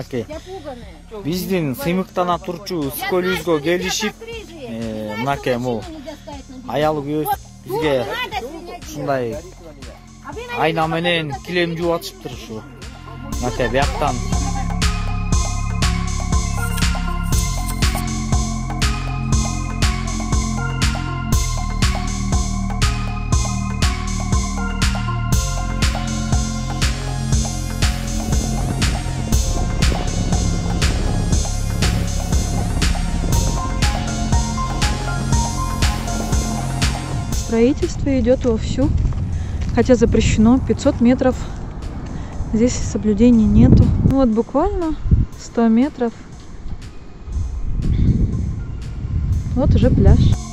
мынакей биздин сыймыктана турчу сколюзгө келишип мынакей могу аялы күйөөбүз бизге ушундай айна менен килем жууп атышыптыр ушу мынакей бияктан. Строительство идет вовсю, хотя запрещено 500 метров. Здесь соблюдений нету. Вот буквально 100 метров. Вот уже пляж.